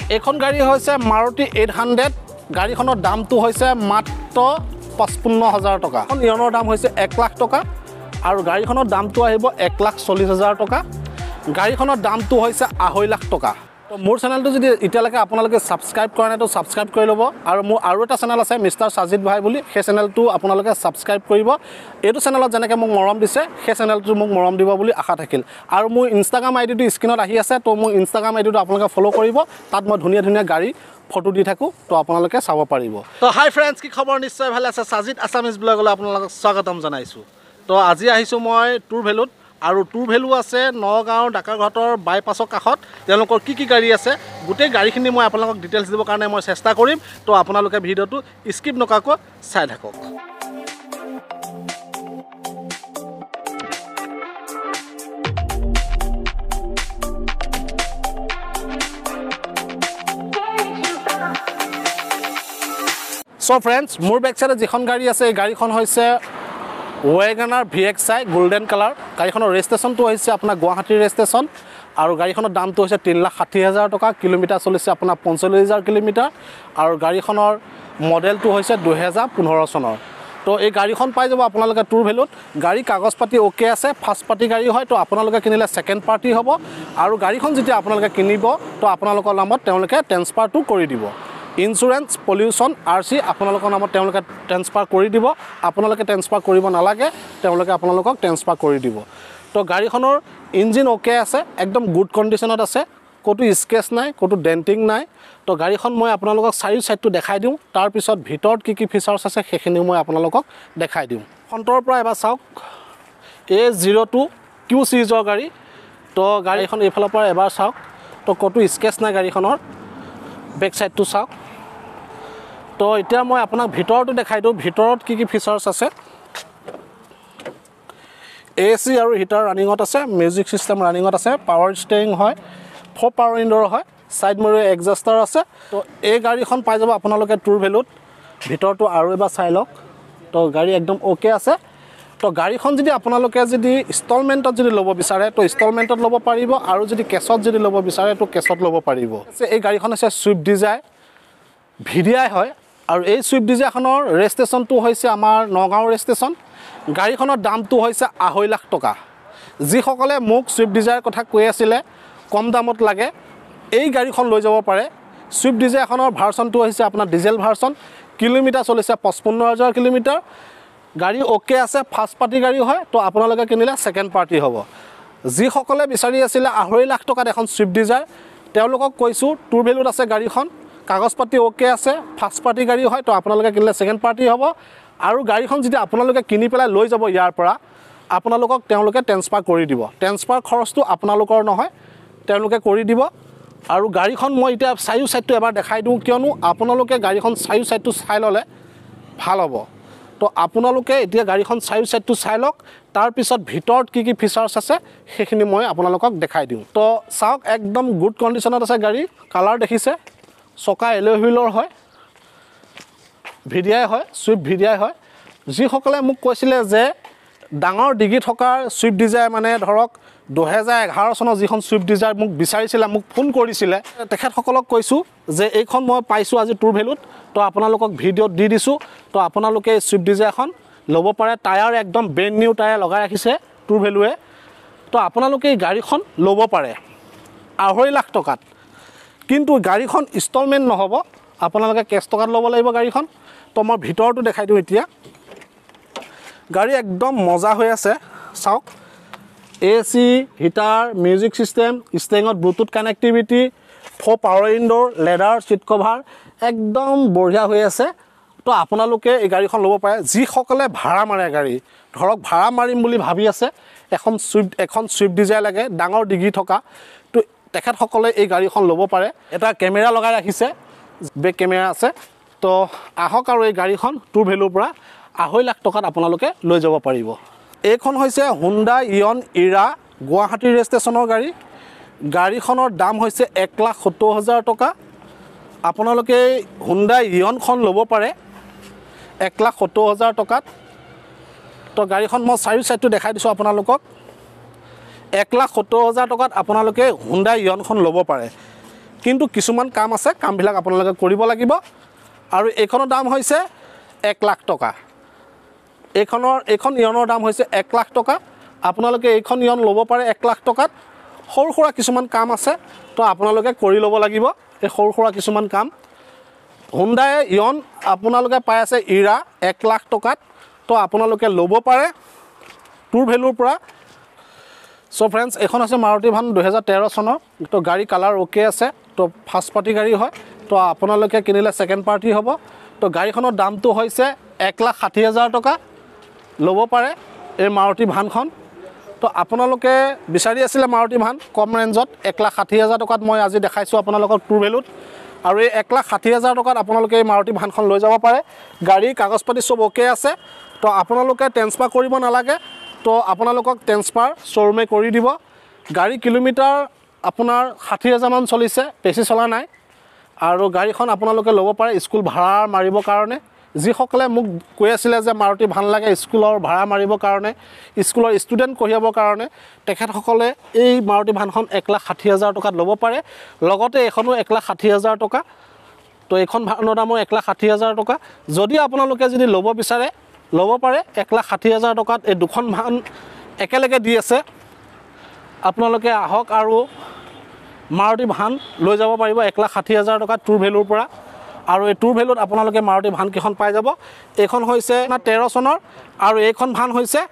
এইখন গাড়ী হৈছে মাৰুতি 800 গাড়ীখনৰ দামটো হৈছে মাত্ৰ 55,000 টকা ইয়নৰ দাম হৈছে 1 লাখ টকা আৰু গাড়ীখনৰ দামটো আহিব 1,40,000 টকা গাড়ীখনৰ দামটো হৈছে 2.5 লাখ টকা তো মোৰ চেনেলটো যদি এতিয়ালৈকে আপোনালোকে সাবস্ক্ৰাইব কৰা নাই তো সাবস্ক্ৰাইব কৰি ল'ব আৰু মোৰ আৰু এটা চেনেল আছে মিষ্টাৰ সাজিদ ভাই বুলি সেই চেনেলটো আপোনালোকে সাবস্ক্ৰাইব কৰিব এইটো চেনেলত যেনেকৈ মোক মৰম দিছে সেই চেনেলটো মোক মৰম দিব বুলি আশা থাকিল আৰু মোৰ ইনষ্টাগ্ৰাম আইডিটো স্ক্ৰীনত আহি আছে তো মোৰ ইনষ্টাগ্ৰাম আইডিটো আপোনালোকে ফলো কৰিব তাত মই ধুনীয়া ধুনীয়া গাড়ী ফটো দি থাকো তো আপোনালোকে চাব পাৰিব তো হাই ফ্ৰেণ্ডছ কি খবৰ নিশ্চয় ভালে আছে সাজিদ আছামিজ ব্লগলৈ আপোনালোকক স্বাগতম জনাইছো তো আজি আহিছো মই টুৰ ভেলুত আৰু টুৰ ভেলু আছে নগাঁও ডাকাৰঘাটৰ বাইপাছৰ কাষত তেওঁলোকৰ কি গাড়ী আছে গোটেই গাড়ীখিনি মই আপোনালোকক ডিটেইলছ দিবৰ কাৰণে মই চেষ্টা কৰিম তো আপোনালোকে ভিডিঅ'টো স্কিপ নকৰাকৈ চাই থাকক সো ফ্ৰেণ্ডছ মোৰ বেক সাইডে যিখন গাড়ী আছে এই গাড়ীখন হৈছে WagonR VXI গোল্ডেন কালাৰ গাড়ীখনৰ ৰেজিষ্ট্ৰেচনটো হৈছে আপোনাৰ গুৱাহাটী ৰেজিষ্ট্ৰেচন আৰু গাড়ীখনৰ দামটো হৈছে 3,60,000 টকা কিলোমিটাৰ চলিছে আপোনাৰ 45,000 কিলোমিটাৰ আৰু গাড়ীখনৰ মডেলটো হৈছে 2015 চনৰ তো এই গাড়ীখন পাই যাব আপোনালোকে টুৰ ভেলুত গাড়ী কাগজ পাতি ওকে আছে ফাৰ্ষ্ট পাৰ্টি গাড়ী হয় তো আপোনালোকে কিনিলে সেকেন্ড পাৰ্টি হ'ব আৰু গাড়ীখন যেতিয়া আপোনালোকে কিনিব তো আপোনালোকৰ নামত তেওঁলোকে ট্ৰান্সফাৰটো কৰি দিব ইন্সুৰেন্স পলিউশন আৰসি আপোনালোকৰ নামত তেওঁলোকে ট্ৰান্সফাৰ কৰি দিব আপোনালোকে ট্ৰান্সফাৰ কৰিব নালাগে তেওঁলোকে আপোনালোকক ট্ৰান্সফাৰ কৰি দিব তো গাড়ীখনৰ ইঞ্জিন ওকে আছে একদম গুড কণ্ডিশ্যনত আছে ক'তো স্কেচ নাই ক'তো ডেন্টিং নাই তো গাড়ীখন মই আপোনালোকক চাৰিও সাইডটো দেখাই দিওঁ তাৰ পিছত ভিতৰত কি ফিচাৰ্ছ আছে সেইখিনি মই আপোনালোকক দেখাই দিওঁ ফ্ৰণ্টৰ পৰা এবাৰ চাওক A02 Q সিৰিজৰ গাড়ী তো গাড়ীখন এইফালৰ পৰা এবাৰ চাওক তো ক'তো স্কেচ নাই গাড়ীখনৰ বেক সাইডটো চাওক তো এতিয়া মই আপোনাক ভিতৰটো দেখাই দিওঁ ভিতৰত কি ফিচাৰ্ছ আছে AC আৰু হিটাৰ ৰানিঙত আছে মিউজিক সিস্টেম ৰানিঙত আছে পাৱাৰ ষ্টেৰিং হয় 4 পাৱাৰ উইণ্ডৰ হয় সাইড মিৰৰ এক্সজাষ্টাৰ আছে তো এই গাড়ীখন পাই যাব আপোনালোকে টুৰ ভেলুত ভিতৰটো আৰু এবাৰ চাই লওক তো গাড়ী একদম ওকে আছে তো গাড়ীখন যদি আপোনালোকে যদি ইনষ্টলমেণ্টত যদি ল'ব বিচাৰে তো ইনষ্টলমেণ্টত ল'ব পাৰিব আৰু যদি কেছত যদি ল'ব বিচাৰে তো কেছত ল'ব পাৰিব এই গাড়ীখন আছে সুইফট ডিজায়াৰ VDI হয় আৰু এই সুইফট ডিজায়াৰখনৰ ৰেজিষ্ট্ৰেচনটো হৈছে আমাৰ নগাঁও ৰেজিষ্ট্ৰেচন গাড়ীখনৰ দামটো হৈছে 2.5 লাখ টকা যিসকলে মোক সুইফট ডিজায়াৰ কথা কৈ আছিলে কম দামত লাগে এই গাড়ীখন লৈ যাব পাৰে সুইফট ডিজায়াৰখনৰ ভাৰ্চনটো হৈছে আপোনাৰ ডিজেল ভাৰ্চন কিলোমিটাৰ চলিছে 55,000 কিলোমিটাৰ গাড়ী ওকে আছে ফাৰ্ষ্ট পাৰ্টি গাড়ী হয় তো আপোনালোকে কিনিলে সেকেন্ড পাৰ্টি হ'ব যিসকলে বিচাৰি আছিলে 2.5 লাখ টকাত এখন সুইফট ডিজায়াৰ তেওঁলোকক কৈছো টুৰ ভেলুত আছে গাড়ীখন কাগজ পাতি ওকে আছে ফাৰ্ষ্ট পাৰ্টি গাড়ী হয় তো আপোনালোকে কিনিলে সেকেন্ড পাৰ্টি হ'ব আৰু গাড়ীখন যদি আপোনালোকে কিনি পেলাই লৈ যাব ইয়াৰ পৰা আপোনালোকক তেওঁলোকে ট্ৰান্সফাৰ কৰি দিব ট্ৰান্সফাৰ খৰচটো আপোনালোকৰ নহয় তেওঁলোকে কৰি দিব আৰু গাড়ীখন মই এতিয়া চাৰিও সাইডটো এবাৰ দেখাই দিওঁ কিয়নো আপোনালোকে গাড়ীখন চাৰিও সাইডটো চাই ল'লে ভাল হ'ব তো আপোনালোকে এতিয়া গাড়ীখন চাৰিও সাইডটো চাই লওক তাৰ পিছত ভিতৰত কি ফিচাৰ্ছ আছে সেইখিনি মই আপোনালোকক দেখাই দিওঁ তো চাওক একদম গুড কণ্ডিশ্যনত আছে গাড়ী কালাৰ দেখিছে চকা এলয় হুইলৰ হয় VDI হয় সুইফট VDI হয় যিসকলে মোক কৈছিলে যে ডাঙৰ ডিগি থকা সুইফট ডিজায়াৰ মানে ধৰক 2011 চনৰ যিখন সুইফট ডিজায়াৰ মোক বিচাৰিছিলে মোক ফোন কৰিছিলে তেখেতসকলক কৈছো যে এইখন মই পাইছো আজি টুৰ ভেলুত তো আপোনালোকক ভিডিঅ'ত দি দিছো তো আপোনালোকে সুইফট ডিজায়াৰখন ল'ব পাৰে টায়াৰ একদম ব্ৰেণ্ড নিউ টায়াৰ লগাই ৰাখিছে টুৰ ভেলুৱে তো আপোনালোকে এই গাড়ীখন ল'ব পাৰে 2.5 লাখ টকাত কিন্তু গাড়ীখন ইনষ্টলমেণ্ট নহ'ব আপোনালোকে কেছ টকাত ল'ব লাগিব গাড়ীখন তো মই ভিতৰটো দেখাই দিওঁ এতিয়া গাড়ী একদম মজা হৈ আছে চাওক AC হিটাৰ মিউজিক সিস্টেম ষ্টেৰিঙত ব্লুটুথ কানেক্টিভিটি 4 পাৱাৰ উইণ্ডৰ লেডাৰ সিট কভাৰ একদম বঢ়িয়া হৈ আছে তো আপোনালোকে এই গাড়ীখন ল'ব পাৰে যিসকলে ভাড়া মাৰে গাড়ী ধৰক ভাড়া মাৰিম বুলি ভাবি আছে এখন সুইফট ডিজায়াৰ লাগে ডাঙৰ ডিগি থকা তো তেখেতসকলে এই গাড়ীখন ল'ব পাৰে এটা কেমেৰা লগাই ৰাখিছে বেক কেমেৰা আছে তো আহক আৰু এই গাড়ীখন টুৰ ভেলুৰ পৰা 2.5 লাখ টকাত আপোনালোকে লৈ যাব পাৰিব এইখন হৈছে হুণ্ডা ইয়ন ইৰা গুৱাহাটী ৰেজিষ্ট্ৰেচনৰ গাড়ী গাড়ীখনৰ দাম হৈছে 1,70,000 টকা আপোনালোকে হুণ্ডা ইয়নখন ল'ব পাৰে 1,70,000 টকাত তো গাড়ীখন মই চাৰি সাইডটো দেখাই দিছো আপোনালোকক 1,70,000 টকাত আপোনালোকে হুণ্ডা ইয়নখন ল'ব পাৰে কিন্তু কিছুমান কাম আছে, কামবিলাক আপোনালোকে কৰিব লাগিব। আৰু এইখনৰ দাম হৈছে 1 লাখ টকা। এইখন ইয়নৰ দাম হৈছে 1 লাখ টকা। আপোনালোকে এইখন ইয়ন ল'ব পাৰে 1 লাখ টকাত। সৰু সুৰা কিছুমান কাম আছে, তো আপোনালোকে কৰি ল'ব লাগিব এই সৰু সুৰা কিছুমান কাম। হুণ্ডাই ইয়ন আপোনালোকে পাই আছে ইৰা 1 লাখ টকাত, তো আপোনালোকে ল'ব পাৰে টুৰ ভেলুৰ পৰা। চ' ফ্ৰেণ্ডছ, এইখন আছে মাৰুতি ভান 2013 চনৰ। তো গাড়ী কালাৰ অ'কে আছে, তো ফাৰ্ষ্ট পাৰ্টি গাড়ী হয়, তো আপোনালোকে কিনিলে ছেকেণ্ড পাৰ্টি হ'ব। তো গাড়ীখনৰ দামটো হৈছে 1,60,000 টকা। ল'ব পাৰে এই মাৰুতি ভানখন। তো আপোনালোকে বিচাৰি আছিলে মাৰুতি ভান কম ৰেঞ্জত 1,60,000 টকাত মই আজি দেখাইছোঁ আপোনালোকক টুৰ ভেলুত। আৰু এই 1,60,000 টকাত আপোনালোকে এই মাৰুতি ভানখন লৈ যাব পাৰে। গাড়ীৰ কাগজ পাতি চব অ'কে আছে, তো আপোনালোকে ট্ৰেন্সফাৰ কৰিব নালাগে। তো আপোনালোকক ট্ৰেন্সফাৰ শ্ব'ৰুমে কৰি দিব। গাড়ী কিলোমিটাৰ আপোনাৰ 60,000 মান চলিছে, বেছি চলা নাই। আৰু গাড়ীখন আপোনালোকে ল'ব পাৰে স্কুল ভাড়া মাৰিবৰ কাৰণে। যিসকলে মোক কৈ আছিলে যে মাৰুতি ভান লাগে স্কুলৰ ভাড়া মাৰিবৰ কাৰণে, স্কুলৰ ষ্টুডেণ্ট কঢ়িয়াবৰ কাৰণে, তেখেতসকলে এই মাৰুতি ভানখন 1,60,000 টকাত ল'ব পাৰে। লগতে এইখনো 1,60,000 টকা। তো এইখন ভানৰ দামো 1,60,000 টকা। যদি আপোনালোকে যদি ল'ব বিচাৰে ল'ব পাৰে 1,60,000 টকাত। এই দুখন ভান একেলগে দি আছে। আপোনালোকে আহক আৰু মাৰুতি ভান লৈ যাব পাৰিব 1,60,000 টকাত টুৰ ভেলুৰ পৰা। আৰু এই টুৰ ভেলুত আপোনালোকে মাৰুতি ভানকেইখন পাই যাব। এইখন হৈছে 13 চনৰ আৰু এইখন ভান হৈছে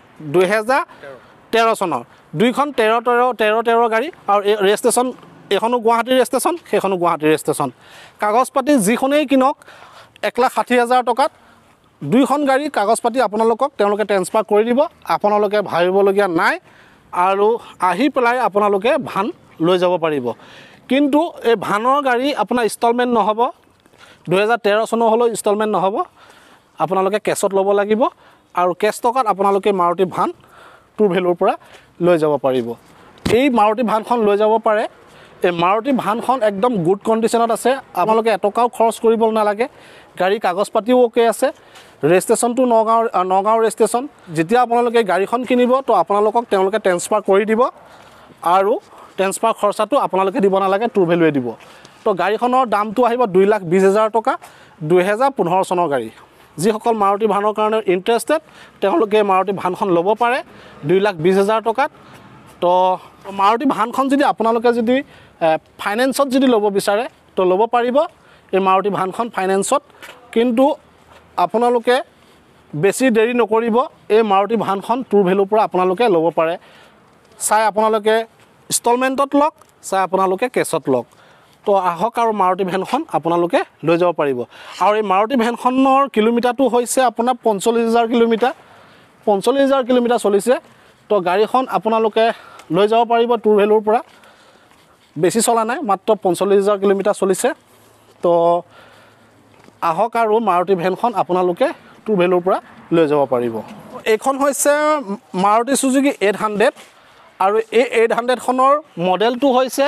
2013 চনৰ। দুইখন 13 গাড়ী। আৰু এই ৰেজিষ্ট্ৰেশ্যন, এইখনো গুৱাহাটীৰ ৰেজিষ্ট্ৰেশ্যন, সেইখনো গুৱাহাটীৰ ৰেজিষ্ট্ৰেশ্যন। কাগজ পাতি যিখনেই কিনক 1,60,000 টকাত দুইখন গাড়ী কাগজ পাতি আপোনালোকক তেওঁলোকে ট্ৰেন্সফাৰ কৰি দিব। আপোনালোকে ভাবিবলগীয়া নাই আৰু আহি পেলাই আপোনালোকে ভান লৈ যাব পাৰিব। কিন্তু এই ভানৰ গাড়ী আপোনাৰ ইনষ্টলমেণ্ট নহ'ব। 2013 চনৰ হ'লেও ইনষ্টলমেণ্ট নহ'ব, আপোনালোকে কেছত ল'ব লাগিব। আৰু কেছ টকাত আপোনালোকে মাৰুতি ভান টুৰ ভেলুৰ পৰা লৈ যাব পাৰিব। এই মাৰুতি ভানখন লৈ যাব পাৰে। এই মাৰুতি ভানখন একদম গুড কণ্ডিশ্যনত আছে। আপোনালোকে এটকাও খৰচ কৰিব নালাগে। গাড়ী কাগজ পাতিও অ'কে আছে। ৰেজিষ্ট্ৰেশ্যনটো নগাঁও ৰেজিষ্ট্ৰেশ্যন। যেতিয়া আপোনালোকে গাড়ীখন কিনিব, তো আপোনালোকক তেওঁলোকে ট্ৰেন্সফাৰ কৰি দিব। আৰু ট্ৰেন্সফাৰ খৰচাটো আপোনালোকে দিব নালাগে, টুৰ ভেলুৱে দিব। তো গাড়ীখনৰ দামটো আহিব 2,20,000 টকা। 2015 চনৰ গাড়ী। যিসকল মাৰুতি ভানৰ কাৰণে ইণ্টাৰেষ্টেড তেওঁলোকে মাৰুতি ভানখন ল'ব পাৰে 2,20,000 টকাত। তো মাৰুতি ভানখন যদি আপোনালোকে যদি ফাইনেন্সত যদি ল'ব বিচাৰে তো ল'ব পাৰিব এই মাৰুতি ভানখন ফাইনেন্সত। কিন্তু আপোনালোকে বেছি দেৰি নকৰিব, এই মাৰুতি ভানখন টুৰ ভেলুৰ পৰা আপোনালোকে ল'ব পাৰে। চাই আপোনালোকে ইনষ্টলমেণ্টত লওক, চাই আপোনালোকে কেছত লওক। তো আহক আৰু মাৰুতি ভেনখন আপোনালোকে লৈ যাব পাৰিব। আৰু এই মাৰুতি ভেনখনৰ কিলোমিটাৰটো হৈছে আপোনাৰ 45,000 কিলোমিটাৰ। 45,000 কিলোমিটাৰ চলিছে। তো গাড়ীখন আপোনালোকে লৈ যাব পাৰিব টুৰ ভেলুৰ পৰা। বেছি চলা নাই, মাত্ৰ 45,000 কিলোমিটাৰ চলিছে। তো আহক আৰু মাৰুতি ভেনখন আপোনালোকে টুৰ ভেলুৰ পৰা লৈ যাব পাৰিব। এইখন হৈছে মাৰুতি চুজুকি 800। আৰু এই 800খনৰ মডেলটো হৈছে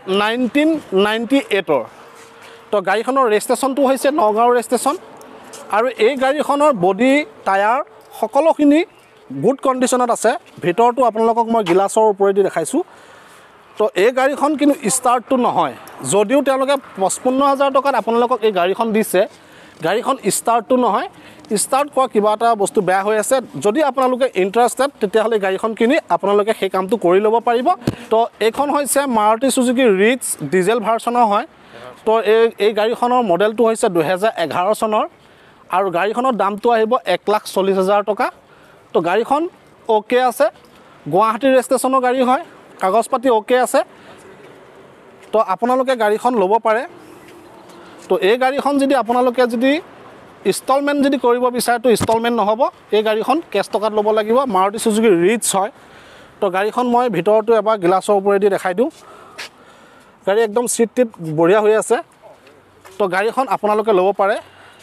1998ৰ। তো গাড়ীখনৰ ৰেজিষ্ট্ৰেশ্যনটো হৈছে নগাঁও ৰেজিষ্ট্ৰেশ্যন। আৰু এই গাড়ীখনৰ বডি টায়াৰ সকলোখিনি গুড কণ্ডিশ্যনত আছে। ভিতৰটো আপোনালোকক মই গিলাছৰ ওপৰেদি দেখাইছোঁ। তো এই গাড়ীখন কিন্তু ষ্টাৰ্টটো নহয়। যদিও তেওঁলোকে 55,000 টকাত আপোনালোকক এই গাড়ীখন দিছে, গাড়ীখন ষ্টাৰ্টটো নহয়। ষ্টাৰ্ট কৰা কিবা এটা বস্তু বেয়া হৈ আছে। যদি আপোনালোকে ইণ্টাৰেষ্টেড তেতিয়াহ'লে গাড়ীখন কিনি আপোনালোকে সেই কামটো কৰি ল'ব পাৰিব। তো এইখন হৈছে মাৰুতি চুজুকি ৰিটছ ডিজেল ভাৰ্চনৰ হয়। তো এই গাড়ীখনৰ মডেলটো হৈছে 2011 চনৰ। আৰু গাড়ীখনৰ দামটো আহিব 1,40,000 টকা। তো গাড়ীখন অ'কে আছে। গুৱাহাটীৰ ৰেজিষ্ট্ৰেশ্যনৰ গাড়ী হয়, কাগজ পাতি অ'কে আছে। তো আপোনালোকে গাড়ীখন ল'ব পাৰে। তো এই গাড়ীখন যদি আপোনালোকে যদি ইনষ্টলমেণ্ট যদি কৰিব বিচাৰে তো ইনষ্টলমেণ্ট নহ'ব। এই গাড়ীখন কেছ টকাত ল'ব লাগিব। মাৰুতি চুজুকি ৰিটছ হয়। তো গাড়ীখন মই ভিতৰতো এবাৰ গিলাছৰ ওপৰেদি দেখাই দিওঁ। গাড়ী একদম চিট টিট বঢ়িয়া হৈ আছে। তো গাড়ীখন আপোনালোকে ল'ব পাৰে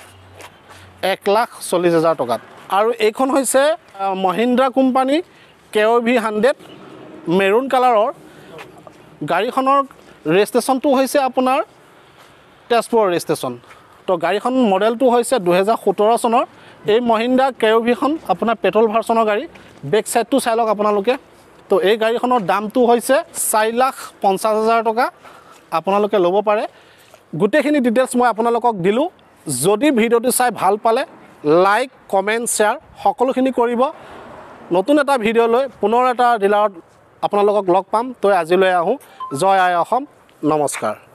1,40,000 টকাত। আৰু এইখন হৈছে মহিন্দ্ৰা কোম্পানী KOV 100 মেৰুন কালাৰৰ। গাড়ীখনৰ ৰেজিষ্ট্ৰেশ্যনটো হৈছে আপোনাৰ তেজপুৰৰ ৰেজিষ্ট্ৰেশ্যন। তো গাড়ীখন মডেলটো হৈছে 2017 চনৰ। এই মহিন্দ্ৰা KOVখন আপোনাৰ পেট্ৰল ভাৰ্চনৰ গাড়ী। বেক চাইডটো চাই লওক আপোনালোকে। তো এই গাড়ীখনৰ দামটো হৈছে 4,50,000 টকা। আপোনালোকে ল'ব পাৰে গোটেইখিনি ডিটেইলছ মই আপোনালোকক দিলোঁ যদি ভিডিঅ'টো চাই ভাল পালে লাইক কমেণ্ট শ্বেয়াৰ সকলোখিনি কৰিব নতুন এটা ভিডিঅ' লৈ পুনৰ এটা ডিলাৰত আপোনালোকক লগ পাম তই আজিলৈ আহোঁ জয় আই অসম নমস্কাৰ